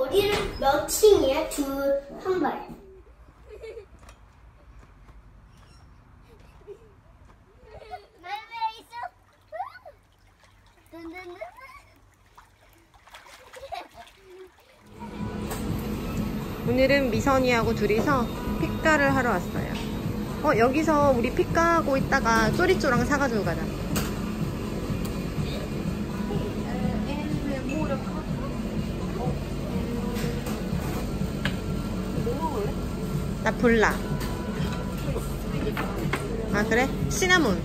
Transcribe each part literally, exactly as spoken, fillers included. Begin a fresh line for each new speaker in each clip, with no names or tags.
어디를 몇 층이야? 두 한 발.
오늘은 미선이하고 둘이서 픽가를 하러 왔어요. 어, 여기서 우리 픽가하고 있다가 쪼리쪼랑 사가지고 가자. 나 볼라. 아, 그래? 시나몬.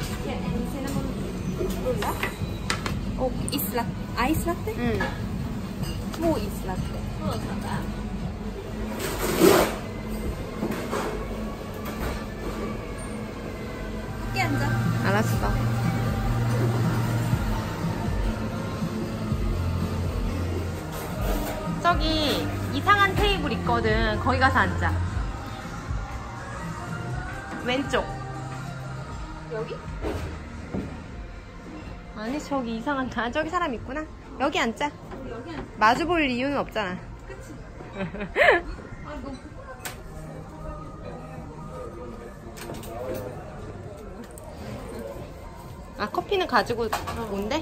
어, 이슬라, 아이스 라떼?
응.
뭐 이슬 라떼? 밖에 앉아.
알았어. 저기 이상한 테이블 있거든. 거기 가서 앉자. 왼쪽.
여기?
아니, 저기 이상한, 아, 저기 사람 있구나. 여기 앉자.
여기 앉아.
마주 볼 이유는 없잖아.
그치? 아, 너.
아, 커피는 가지고 온대?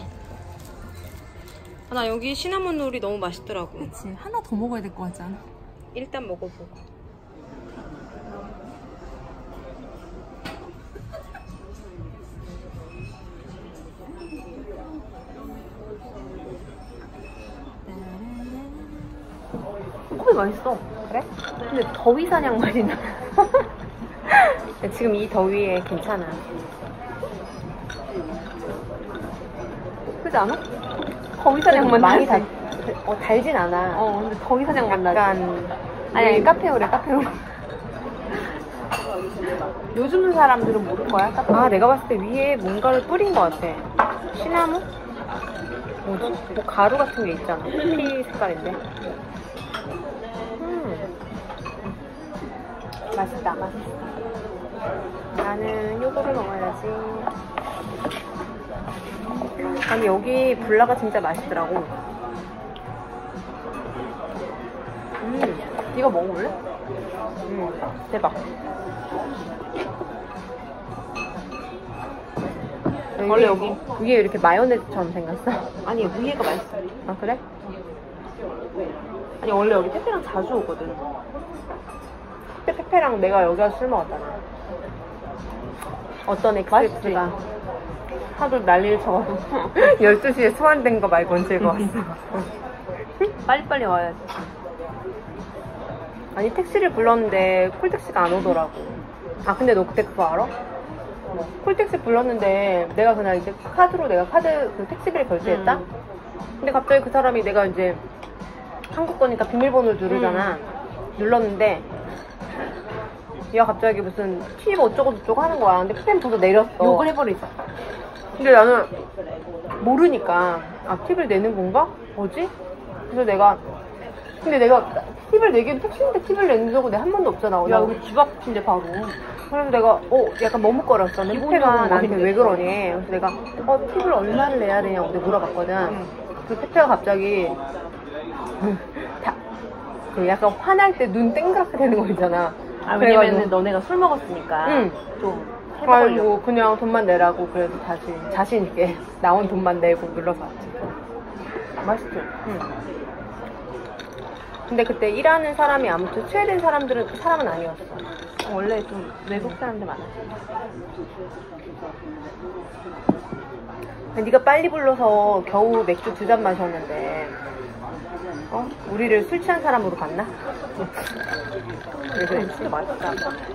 아, 나 여기 시나몬 롤이 너무 맛있더라고.
그치. 하나 더 먹어야 될 것 같지 않아?
일단 먹어보고.
커피 맛있어.
그래?
근데 더위 사냥 맛이 나.
지금 이 더위에 괜찮아.
그렇지 않아? 더위 사냥 맛
많이
나지?
달, 어, 달진 않아.
어, 근데 더위 사냥 맛 나지?
약간.
아니, 아니, 카페오래, 카페오. 요즘 사람들은 모를 거야, 카페오.
아, 내가 봤을 때 위에 뭔가를 뿌린 것 같아. 시나몬? 뭐지? 뭐 가루 같은 게 있잖아. 피 색깔인데. 음.
맛있다, 맛있어.
나는 요거를 먹어야지. 아니, 여기 블라가 진짜 맛있더라고.
음, 이거 먹어볼래?
음, 대박.
원래 여기
위에 이렇게 마요네즈처럼 생겼어?
아니, 위에가 맛있어.
아, 그래?
아니, 원래 여기 페페랑 자주 오거든.
그때 페페랑 내가 여기 와서 술 먹었잖아. 어떤 엑스가 하도 난리를 쳐가지고 열두 시에 소환된 거 말고는 즐거웠어.
빨리빨리 와야지.
아니, 택시를 불렀는데 콜택시가 안 오더라고. 아, 근데 너 그때 그거 알아? 콜택시 불렀는데 내가 그냥 이제 카드로 내가 카드 그 택시비를 결제했다?
음.
근데 갑자기 그 사람이 내가 이제 한국 거니까 비밀번호를 누르잖아.
음.
눌렀는데 얘가 갑자기 무슨 팁 어쩌고 저쩌고 하는 거야. 근데 펜 벌써 내렸어.
욕을 해버리자.
근데 나는 모르니까 아, 팁을 내는 건가? 뭐지? 그래서 내가 근데 내가 팁을 내기엔 택시인데 팁을 낸 적은 내가 한 번도 없잖아.
야, 여기 집 앞인데 바로.
그래서 내가 어 약간 머뭇거렸어. 근데
기본
페페가
요금은
나한테
뭔데?
왜 그러니? 그래서 내가 어 팁을 얼마를 내야 되냐고 내가 물어봤거든.
응.
그래서 페페가 갑자기 다, 그 약간 화날 때 눈 땡그랗게 되는 거 있잖아.
아, 왜냐면은
그래가지고,
너네가 술 먹었으니까.
응.
좀 해보려고.
아이고 그냥 돈만 내라고 그래도 다시 자신 있게 나온 돈만 내고 눌러서 왔지.
맛있지?
응. 근데 그때 일하는 사람이 아무튼 스웨덴 사람들은 그 사람은 아니었어.
원래 좀 외국 사람들 많아.
네가 빨리 불러서 겨우 맥주 두 잔 마셨는데 어? 우리를 술 취한 사람으로 봤나? 왜 그래?
진짜 맛있다.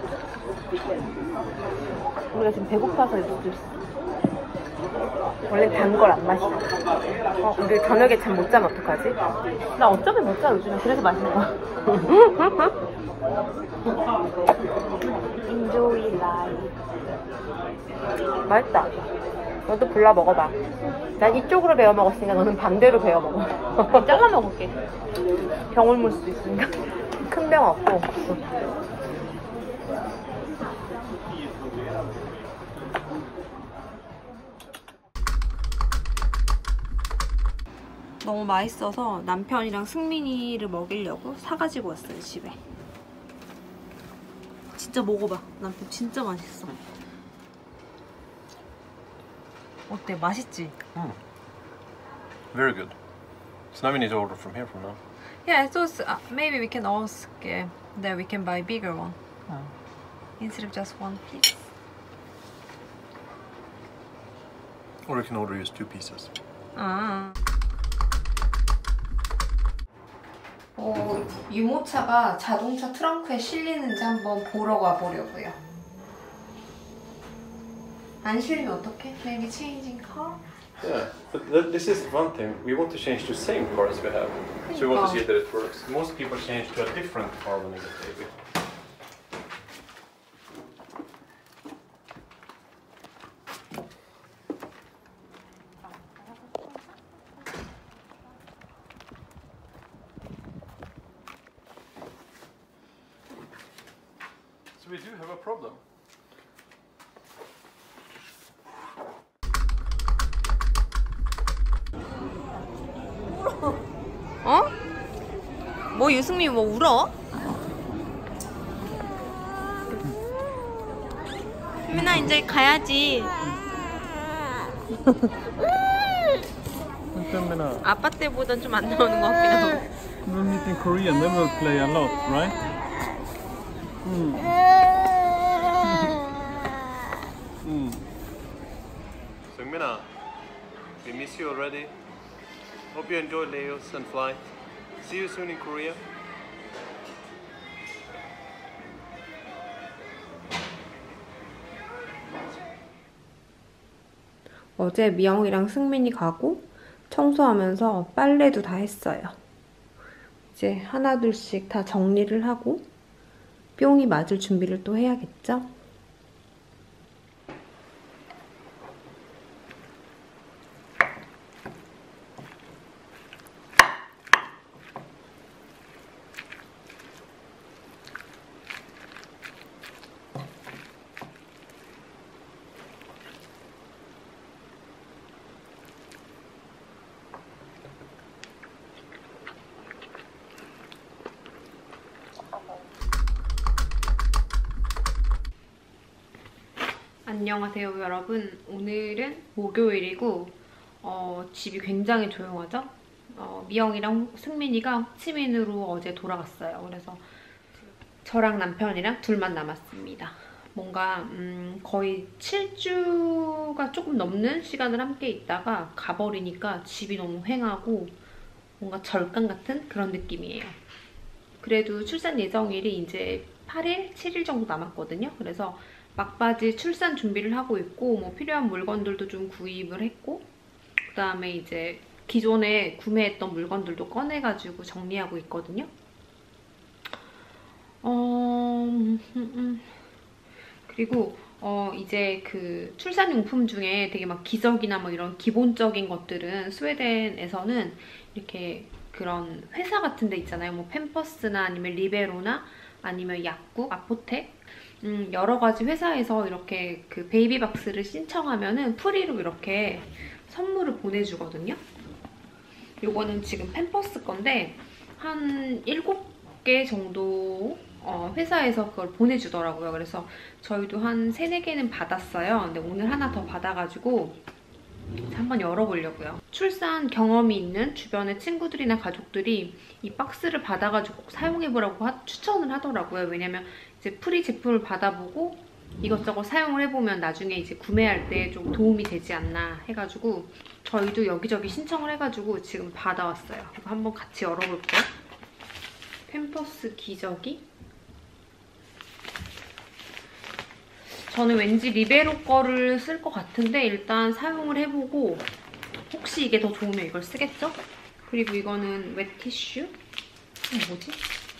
우리가 지금 배고파서 이럴 수도 있어.
원래 단 걸 안 마시나? 어, 우리 저녁에 잠 못 자면 어떡하지?
나 어차피 못 자, 요즘에. 그래서 맛있는 거야. Enjoy life.
맛있다. 너도 골라 먹어봐. 난 이쪽으로 베어 먹었으니까 너는 반대로 베어 먹어.
잘라 먹을게. 병 옮을 수도 있으니까.
큰 병 없고.
너무 맛있어서 남편이랑 승민이를 먹이려고 사가지고 왔어요, 집에. 진짜 먹어봐. 남편 진짜 맛있어. 어때? 맛있지?
Mm. Very good. So now we need to order from here from now.
Yeah, I thought uh, maybe we can ask uh, that we can buy bigger one.
Oh.
Instead of just one piece.
Or we can order just two pieces.
아. 어, 유모차가 자동차 트렁크에 실리는지 한번 보러 가보려고요. 안 실리면 어떡해? Maybe changing car?
Yeah, but th this is one thing. We want to change to the same car as we have. So we want to see that it works. Most people change to a different car when they get baby. So we do have a problem.
어? 뭐 유승민 뭐 울어? 유민아 이제 가야지. 아빠 때보단 좀 안 나오는 것 같긴 하고.
We'll meet in Korean, then we'll play a lot, right? Mm. Mm.
Sungmina, we miss you already. Hope you enjoy Laos and flight. See you soon in Korea.
어제 미영이랑 승민이 가고 청소하면서 빨래도 다 했어요. 이제 하나둘씩 다 정리를 하고 뿅이 맞을 준비를 또 해야겠죠? 안녕하세요 여러분. 오늘은 목요일이고 어, 집이 굉장히 조용하죠? 어, 미영이랑 승민이가 호치민으로 어제 돌아갔어요. 그래서 저랑 남편이랑 둘만 남았습니다. 뭔가 음, 거의 칠 주가 조금 넘는 시간을 함께 있다가 가버리니까 집이 너무 휑하고 뭔가 절간 같은 그런 느낌이에요. 그래도 출산 예정일이 이제 팔 일, 칠 일 정도 남았거든요. 그래서 막바지 출산 준비를 하고 있고 뭐 필요한 물건들도 좀 구입을 했고 그 다음에 이제 기존에 구매했던 물건들도 꺼내가지고 정리하고 있거든요. 어... 음, 음. 그리고 어 이제 그 출산용품 중에 되게 막 기저귀나 뭐 이런 기본적인 것들은 스웨덴에서는 이렇게 그런 회사 같은 데 있잖아요. 뭐 팸퍼스나 아니면 리베로나 아니면 약국, 아포텍 음, 여러 가지 회사에서 이렇게 그 베이비박스를 신청하면은 프리로 이렇게 선물을 보내주거든요. 요거는 지금 팸퍼스 건데 한 일곱 개 정도 어, 회사에서 그걸 보내주더라고요. 그래서 저희도 한 세네 개는 받았어요. 근데 오늘 하나 더 받아가지고 한번 열어보려고요. 출산 경험이 있는 주변의 친구들이나 가족들이 이 박스를 받아가지고 꼭 사용해보라고 하, 추천을 하더라고요. 왜냐면 이제 프리 제품을 받아보고 이것저것 사용을 해보면 나중에 이제 구매할 때 좀 도움이 되지 않나 해가지고 저희도 여기저기 신청을 해가지고 지금 받아왔어요. 이거 한번 같이 열어볼게요. 팸퍼스 기저귀. 저는 왠지 리베로 거를 쓸 것 같은데 일단 사용을 해보고 혹시 이게 더 좋으면 이걸 쓰겠죠? 그리고 이거는 웨티슈? 이게 뭐지?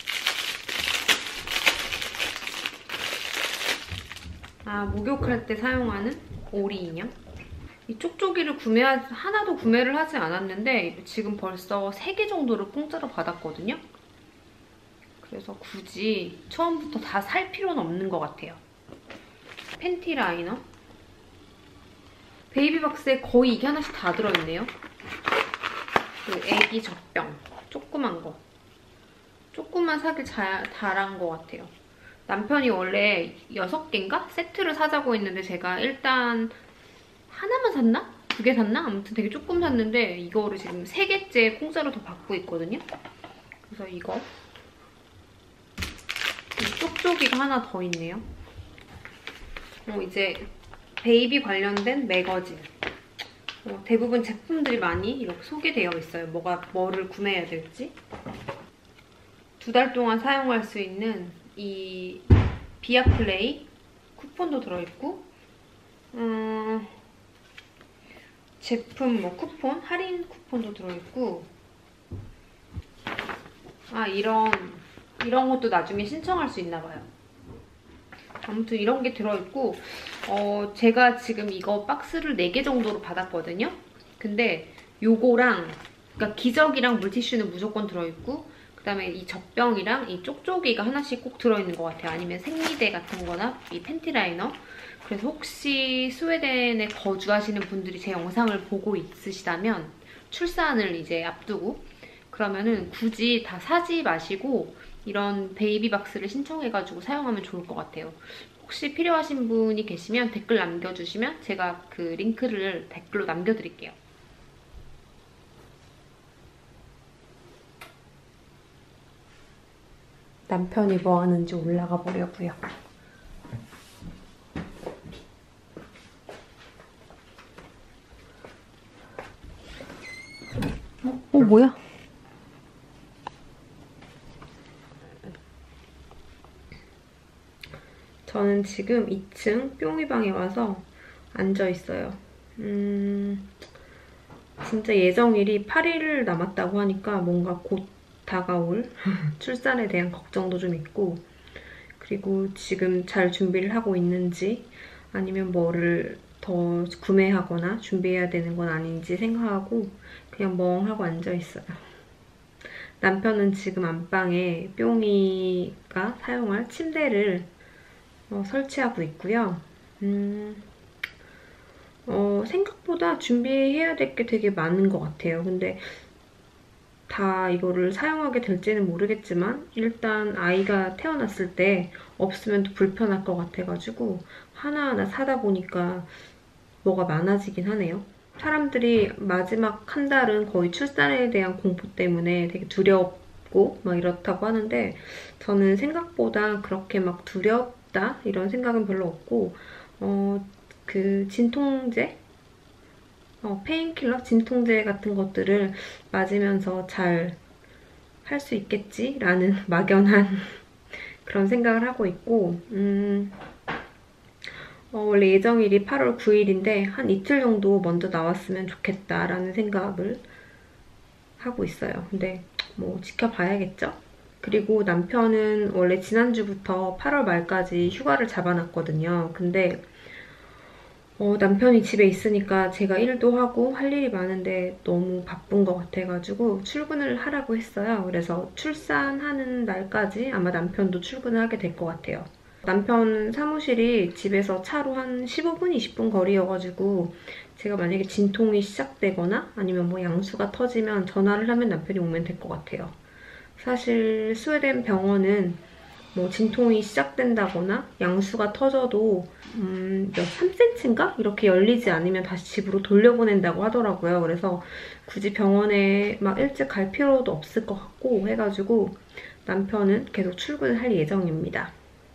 아, 목욕할 때 사용하는 오리 인형? 이 쪽쪽이를 구매하, 하나도 구매를 하지 않았는데 지금 벌써 세 개 정도를 공짜로 받았거든요? 그래서 굳이 처음부터 다 살 필요는 없는 것 같아요. 팬티 라이너. 베이비박스에 거의 이게 하나씩 다 들어있네요. 그 애기 젖병. 조그만 거. 조그만 사길 잘, 잘한 것 같아요. 남편이 원래 여섯 개인가? 세트를 사자고 했는데 제가 일단 하나만 샀나? 두 개 샀나? 아무튼 되게 조금 샀는데 이거를 지금 세 개째 공짜로 더 받고 있거든요. 그래서 이거. 이 쪽쪽이가 하나 더 있네요. 어, 이제 베이비 관련된 매거진. 어, 대부분 제품들이 많이 이렇게 소개되어 있어요. 뭐가 뭐를 구매해야 될지. 두 달 동안 사용할 수 있는 이 비아플레이 쿠폰도 들어있고, 음, 제품 뭐 쿠폰, 할인 쿠폰도 들어있고, 아 이런 이런 것도 나중에 신청할 수 있나봐요. 아무튼 이런 게 들어있고, 어, 제가 지금 이거 박스를 네 개 정도로 받았거든요. 근데 요거랑, 그러니까 기저귀랑 물티슈는 무조건 들어있고, 그 다음에 이 젖병이랑 이 쪽쪽이가 하나씩 꼭 들어있는 것 같아요. 아니면 생리대 같은 거나 이 팬티 라이너. 그래서 혹시 스웨덴에 거주하시는 분들이 제 영상을 보고 있으시다면, 출산을 이제 앞두고, 그러면은 굳이 다 사지 마시고 이런 베이비 박스를 신청해가지고 사용하면 좋을 것 같아요. 혹시 필요하신 분이 계시면 댓글 남겨주시면 제가 그 링크를 댓글로 남겨드릴게요. 남편이 뭐 하는지 올라가 보려고요. 어, 어 뭐야? 저는 지금 이 층 뿅이방에 와서 앉아있어요. 음, 진짜 예정일이 팔 일 남았다고 하니까 뭔가 곧 다가올 출산에 대한 걱정도 좀 있고, 그리고 지금 잘 준비를 하고 있는지 아니면 뭐를 더 구매하거나 준비해야 되는 건 아닌지 생각하고 그냥 멍하고 앉아있어요. 남편은 지금 안방에 뿅이가 사용할 침대를 어, 설치하고 있고요. 음, 어, 생각보다 준비해야 될 게 되게 많은 것 같아요. 근데 다 이거를 사용하게 될지는 모르겠지만 일단 아이가 태어났을 때 없으면 또 불편할 것 같아가지고 하나하나 사다 보니까 뭐가 많아지긴 하네요. 사람들이 마지막 한 달은 거의 출산에 대한 공포 때문에 되게 두렵고 막 이렇다고 하는데, 저는 생각보다 그렇게 막 두렵다 이런 생각은 별로 없고, 어, 그 진통제? 어, 페인킬러? 진통제 같은 것들을 맞으면서 잘 할 수 있겠지라는 막연한 그런 생각을 하고 있고, 음, 어, 원래 예정일이 팔월 구일인데 한 이틀 정도 먼저 나왔으면 좋겠다라는 생각을 하고 있어요. 근데 뭐 지켜봐야겠죠? 그리고 남편은 원래 지난주부터 팔월 말까지 휴가를 잡아놨거든요. 근데 어, 남편이 집에 있으니까 제가 일도 하고 할 일이 많은데 너무 바쁜 것 같아가지고 출근을 하라고 했어요. 그래서 출산하는 날까지 아마 남편도 출근을 하게 될 것 같아요. 남편 사무실이 집에서 차로 한 십오 분, 이십 분 거리여가지고 제가 만약에 진통이 시작되거나 아니면 뭐 양수가 터지면 전화를 하면 남편이 오면 될 것 같아요. 사실 스웨덴 병원은 뭐 진통이 시작된다거나 양수가 터져도 음, 몇 삼 센티미터인가? 이렇게 열리지 않으면 다시 집으로 돌려보낸다고 하더라고요. 그래서 굳이 병원에 막 일찍 갈 필요도 없을 것 같고 해가지고 남편은 계속 출근을 할 예정입니다.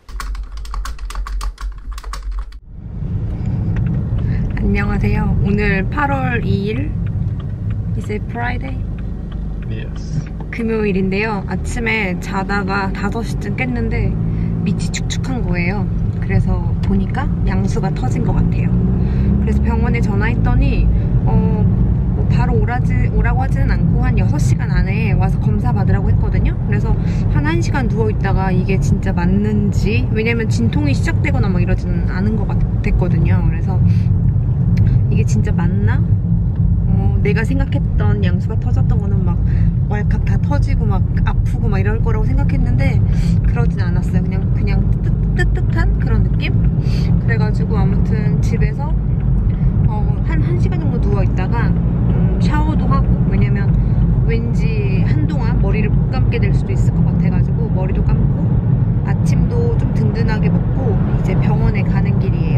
안녕하세요. 오늘 팔월 이일 Is it Friday?
Yes.
금요일인데요. 아침에 자다가 다섯 시쯤 깼는데 밑이 축축한 거예요. 그래서 보니까 양수가 터진 것 같아요. 그래서 병원에 전화했더니 어, 뭐 바로 오라지, 오라고 하지는 않고 한 여섯 시간 안에 와서 검사 받으라고 했거든요. 그래서 한 1시간 누워있다가 이게 진짜 맞는지, 왜냐면 진통이 시작되거나 막 이러지는 않은 것 같았거든요. 그래서 이게 진짜 맞나? 어, 내가 생각했던 양수가 터졌던 거는 막 왈칵 다 터지고 막 아프고 막 이럴 거라고 생각했는데 그러진 않았어요. 그냥 그냥 뜨뜻한 그런 느낌? 그래가지고 아무튼 집에서 어, 한 1시간 정도 누워있다가 음, 샤워도 하고, 왜냐면 왠지 한동안 머리를 못 감게 될 수도 있을 것 같아가지고 머리도 감고 아침도 좀 든든하게 먹고 이제 병원에 가는 길이에요.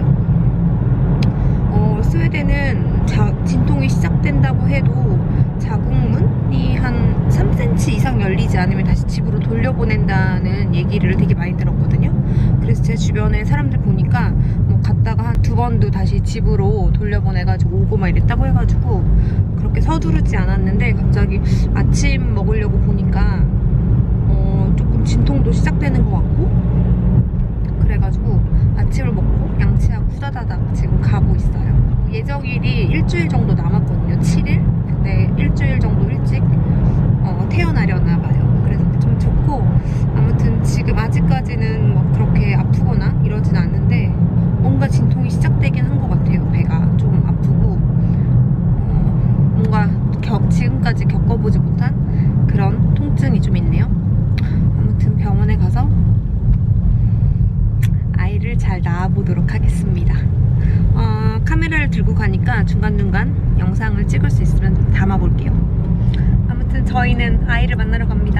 어, 스웨덴은 자, 진통이 시작된다고 해도 자궁문이 한 삼 센티미터 이상 열리지 않으면 다시 집으로 돌려보낸다는 얘기를 되게 많이 들었거든요. 그래서 제 주변에 사람들 보니까 뭐 갔다가 한 두 번도 다시 집으로 돌려보내가지고 오고 막 이랬다고 해가지고 그렇게 서두르지 않았는데 갑자기 아침 먹으려고 보니까 어, 조금 진통도 시작되는 것 같고 그래가지고 아침을 먹고 양치하고 후다다닥 지금 가고 있어요. 예정일이 일주일 정도 남았거든요. 칠 일? 근데 일주일 정도 일찍 어, 태어나려나 봐요. 그래서 좀 좋고 아무튼 지금 아직까지는 막 그렇게 아프거나 이러진 않는데 뭔가 진통이 시작되긴 한 것 같아요. 배가 좀 아프고 어, 뭔가 겨, 지금까지 겪어보지 못한 그런 통증이 좀 있네요. 아무튼 병원에 가서 아이를 잘 낳아보도록 하겠습니다. 어, 카메라를 들고 가니까 중간중간 영상을 찍을 수 있으면 담아볼게요. 아무튼 저희는 아이를 만나러 갑니다.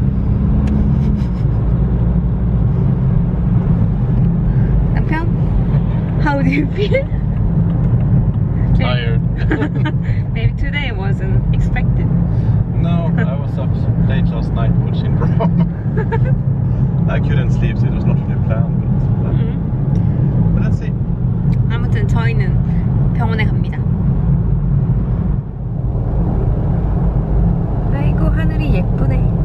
남편? How do you feel?
Tired.
Maybe today wasn't expected.
No, I was up late last night watching Rome. I couldn't sleep, so it was not really planned. But,
음.
but let's see.
아무튼 저희는 병원에 갑니다. 아이고 하늘이 예쁘네.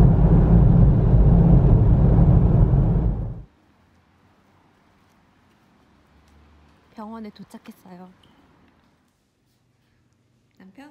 병원에 도착했어요. 남편.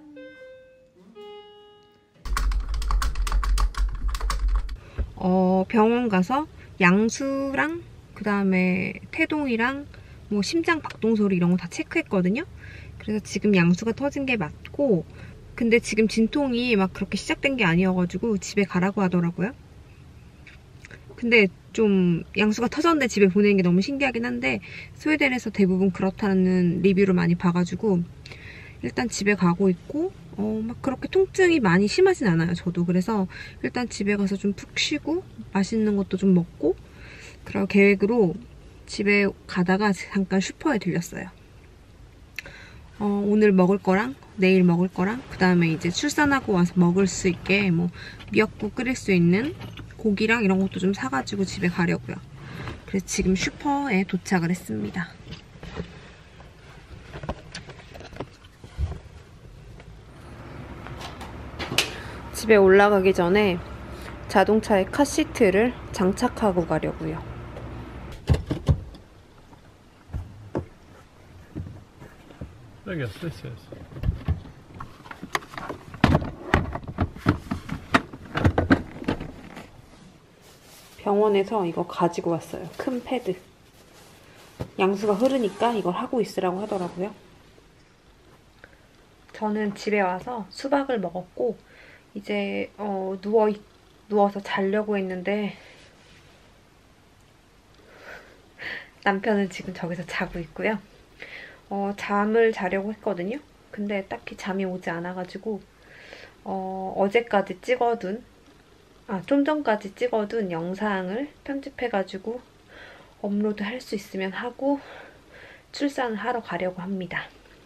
어, 병원 가서 양수랑 그 다음에 태동이랑 뭐 심장 박동 소리 이런 거 다 체크했거든요. 그래서 지금 양수가 터진 게 맞고 근데 지금 진통이 막 그렇게 시작된 게 아니어가지고 집에 가라고 하더라고요. 근데 좀 양수가 터졌는데 집에 보내는 게 너무 신기하긴 한데 스웨덴에서 대부분 그렇다는 리뷰를 많이 봐가지고 일단 집에 가고 있고 어, 막 그렇게 통증이 많이 심하진 않아요. 저도. 그래서 일단 집에 가서 좀 푹 쉬고 맛있는 것도 좀 먹고 그럴 계획으로 집에 가다가 잠깐 슈퍼에 들렸어요. 어, 오늘 먹을 거랑 내일 먹을 거랑 그 다음에 이제 출산하고 와서 먹을 수 있게 뭐 미역국 끓일 수 있는 고기랑 이런 것도 좀 사가지고 집에 가려고요. 그래서 지금 슈퍼에 도착을 했습니다. 집에 올라가기 전에 자동차에 카시트를 장착하고 가려고요.
I guess this is.
병원에서 이거 가지고 왔어요. 큰 패드. 양수가 흐르니까 이걸 하고 있으라고 하더라고요. 저는 집에 와서 수박을 먹었고 이제 어, 누워, 누워서 자려고 했는데 남편은 지금 저기서 자고 있고요. 어, 잠을 자려고 했거든요. 근데 딱히 잠이 오지 않아가지고 어, 어제까지 찍어둔 아, 좀 전까지 찍어둔 영상을 편집해가지고 업로드 할 수 있으면 하고 출산을 하러 가려고 합니다.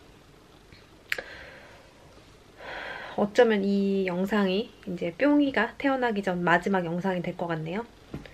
어쩌면 이 영상이 이제 뿅이가 태어나기 전 마지막 영상이 될 것 같네요.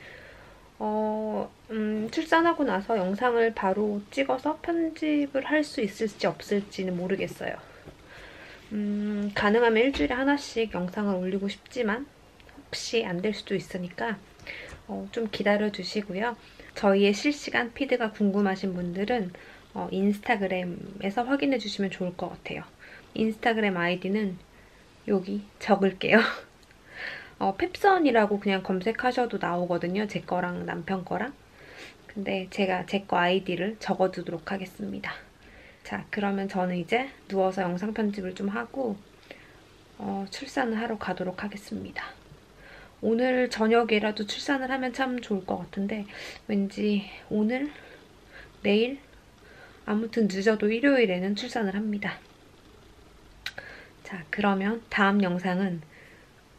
어, 음, 출산하고 나서 영상을 바로 찍어서 편집을 할 수 있을지 없을지는 모르겠어요. 음, 가능하면 일주일에 하나씩 영상을 올리고 싶지만 혹시 안 될 수도 있으니까 어, 좀 기다려 주시고요. 저희의 실시간 피드가 궁금하신 분들은 어, 인스타그램에서 확인해 주시면 좋을 것 같아요. 인스타그램 아이디는 여기 적을게요. 어, 펩선이라고 그냥 검색하셔도 나오거든요. 제 거랑 남편 거랑. 근데 제가 제 거 아이디를 적어두도록 하겠습니다. 자, 그러면 저는 이제 누워서 영상 편집을 좀 하고 어, 출산을 하러 가도록 하겠습니다. 오늘 저녁에라도 출산을 하면 참 좋을 것 같은데 왠지 오늘, 내일, 아무튼 늦어도 일요일에는 출산을 합니다. 자, 그러면 다음 영상은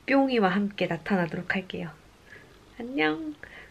뿅이와 함께 나타나도록 할게요. 안녕.